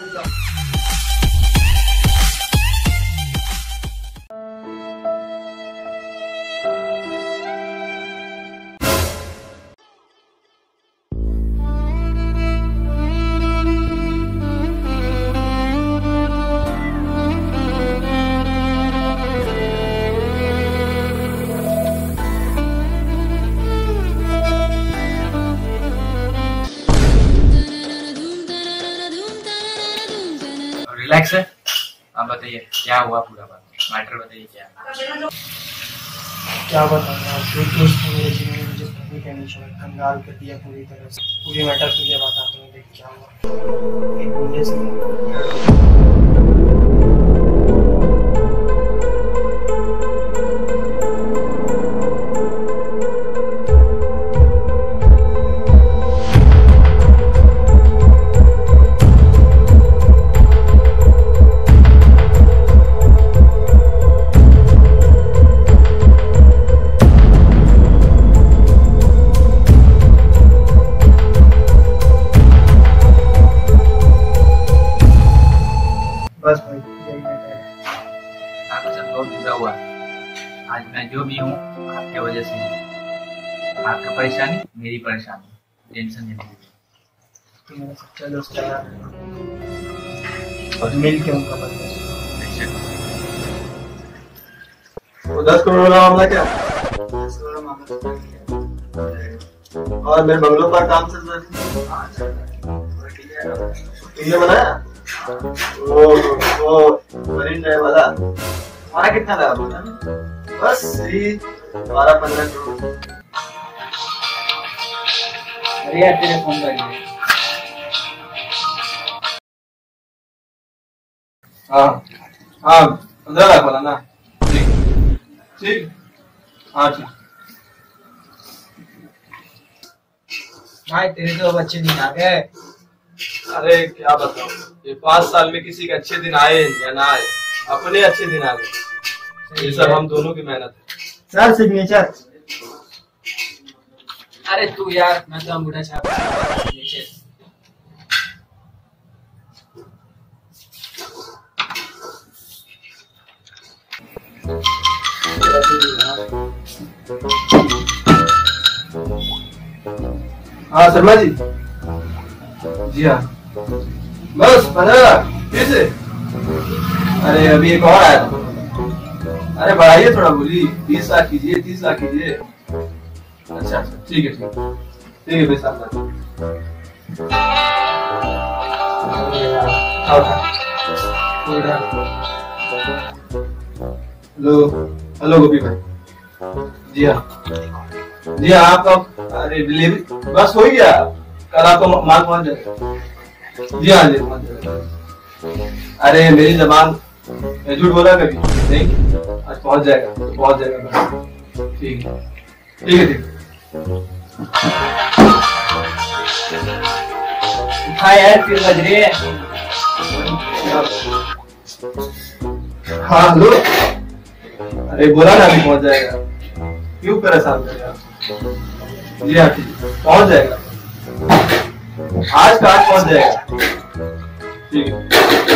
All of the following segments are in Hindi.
रिलैक्स है। आप बताइए क्या हुआ, पूरा बात मैटर बताइए क्या बताऊँ मेरे जीवन में मुझे पत्नी का नहीं छोड़ा, कंगाल कर दिया पूरी तरह से। पूरी मैटर तुझे बताता हूँ, देख क्या हुआ। एक गुंडे से बस भाई यही मैटर है। आपको सब बहुत बुरा हुआ। आज मैं जो भी हूँ आपके वजह से हूँ। आपका परेशानी मेरी परेशानी, टेंशन नहीं लीजिए। तो मेरा सच्चा दोस्त है और मिल के उनका बदला। वो 10 करोड़ वाला मामला क्या? 10 करोड़ मामला तो और मेरे बंगलों का काम चल रहा है। तुमने बनाया? वो मरीन ड्राइव वाला हमारा कितना लगा बोला? बस यही 12-15 करोड़। अरे यार तेरे फोन कर हाँ हाँ 15 लाख वाला ना? ठीक ठीक हाँ ठीक। भाई तेरे तो अब अच्छे दिन आ गए। अरे क्या बताऊं, ये 5 साल में किसी के अच्छे दिन आए या ना आए, अपने अच्छे दिन आ गए। ये सब हम दोनों की मेहनत है। Sir signature. अरे तू यार, मैं तो अंगूठा छाप नीचे। हाँ शर्मा जी। जी हाँ बस 15 लाख फिर से। अरे अभी एक और आया था। अरे बढ़ाइए थोड़ा, बोली 20 लाख कीजिए, 30 लाख कीजिए। अच्छा अच्छा ठीक है ठीक है भाई साहब। हेलो हेलो गोपी भाई। जी हाँ आपका अरे डिलीवरी बस हो गया, कल आपका माल पहुंच जाएगा। जी हाँ जी पहुंच जाएगा। अरे मेरी जबान मैं झूठ बोला कभी नहीं, आज पहुंच जाएगा तो पहुंच जाएगा। ठीक है ठीक है ठीक। हाँ यार फिर बज रही है। हाँ हेलो। अरे बोला ना अभी पहुंच जाएगा, क्यों परेशान कर रहे हैं? जी हाँ ठीक पहुंच जाएगा, आज का आज पहुंच जाएगा। ठीक है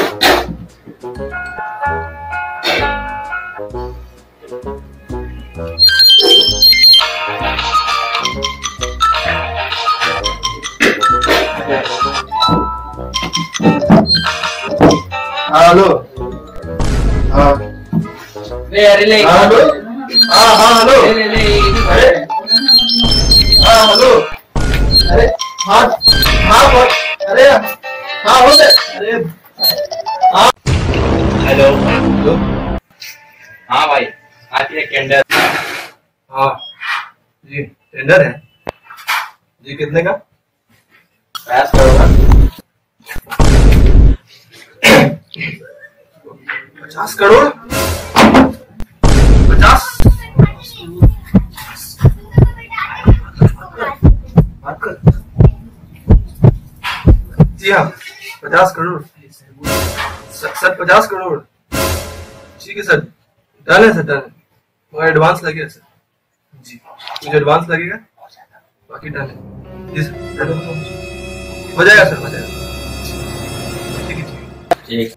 हाँ हेलो। हाँ अरे ले हाँ हेलो। हाँ हेलो। अरे हाँ हेलो। अरे हाँ हाँ अरे हाँ हो गया। अरे हाँ हेलो हेलो। हाँ भाई आती है टेंडर। हाँ जी टेंडर है जी। कितने का? पास करो ना। 50 करोड़? 50? बात कर। जी हाँ 50 करोड़ सर 50 करोड़। ठीक है सर, डन है सर, डन है। मगर एडवांस लगेगा सर। जी मुझे एडवांस लगेगा, बाकी डन है। जी सर डन हो जाएगा सर, हो जाएगा। ठीक है ठीक है। ठीक।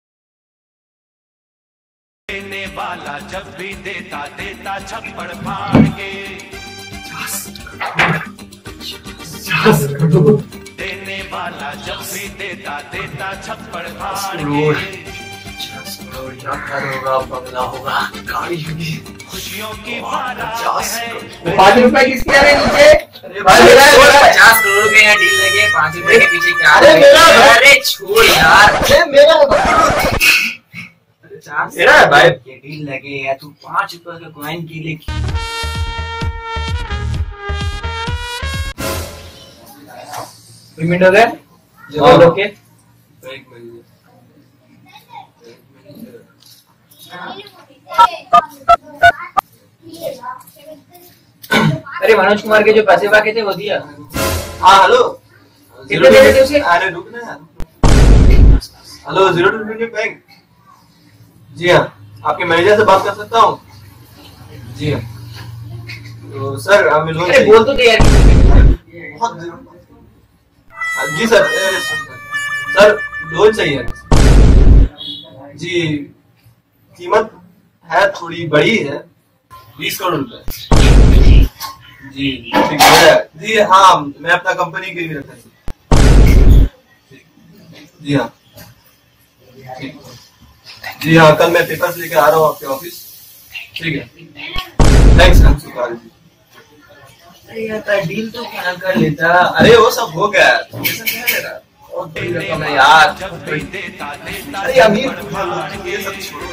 देने वाला जब भी देता देता छप्पड़ फाड़ के, देने वाला जब भी देता देता छप्पड़ फाड़ के, 50 करोड़ या घर होगा, बंगला होगा, गाड़ी होगी, खुशियों की बारात है। 5 रुपए किसके आ रहे हैं नीचे? अरे भाई मेरा 50 करोड़ के यहाँ डील लगे, 5 रुपए के पीछे क्या? अरे मेरा- अरे छोड़ यार, मेरा मेरा है भाई। के डील लगे या तू 5 रुपए का कॉइन की ले। पेमेंट हो गया? हाँ। ओके। अरे मनोज कुमार के जो पैसे बाकी थे वो दिया? हाँ हेलो, कितने दे देते उसे? अरे रुक ना यार। Hello 02 bank. जी हाँ, आपके मैनेजर से बात कर सकता हूँ? जी हाँ। तो सर हमें लोन अरे बोल तो दे यार। बहुत जी सर, सर लोन चाहिए जी। कीमत है थोड़ी बड़ी है, 20 करोड़ रुपए। जी ठीक है जी। हाँ मैं अपना कंपनी के लिए रखता हूँ। जी हाँ ठीक। जी हाँ कल मैं पेपर्स लेकर आ रहा हूँ आपके ऑफिस। ठीक है, थैंक्स अंशुपाल जी। अरे यार डील तो क्या कर लेता। अरे वो सब हो गया, ऐसा क्या है मेरा और बड़ी रकम है यार। जब भी देता देता अरे अमीर ये सब छोड़ो।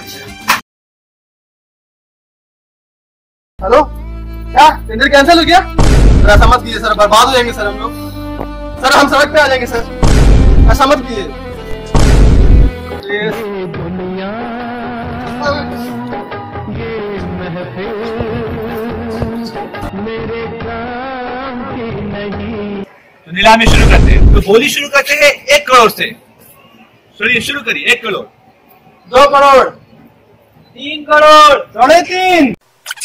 हेलो, क्या टेंडर कैंसिल हो गया? सर ऐसा मत कीजिए सर, बर्बाद हो जाएंगे सर हम लोग। सर हम सड़क पे आ जाएंगे सर, ऐसा मत कीजिए। तो नीलामी शुरू करते हैं, तो बोली शुरू करते हैं 1 करोड़ से। चलिए शुरू करिए। 1 करोड़, 2 करोड़, 3 करोड़, 3.5।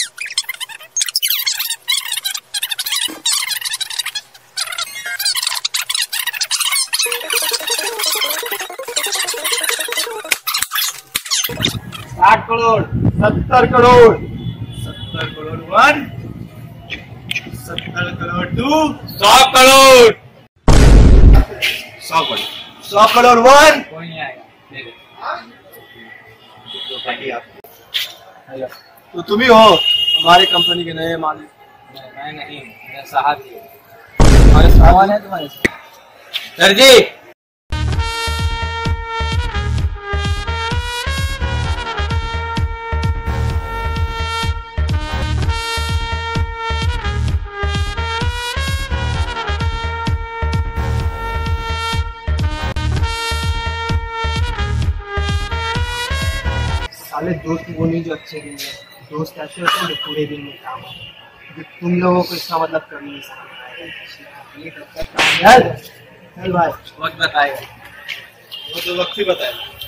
साठ करोड़, 70 करोड़, 70 करोड़ 1, 70 करोड़ 2, 100 करोड़, 100 करोड़, 100 करोड़ 1। कोई नहीं आएगा, दे दे। तो तुम ही हो हमारे कंपनी के नए मालिक? मैं नहीं, मेरा साहब ही है। हमारे सामान है तुम्हारे साथ। सर जी साले दोस्त वो नहीं जो अच्छे दिन में, दोस्त ऐसे होते हैं जो पूरे दिन में काम आते हैं। तुम लोगों को इसका मतलब कर नहीं सकते। ये करता है काम यार। चल भाई, वक्त बताएगा। वो तो वक्त ही बताएगा।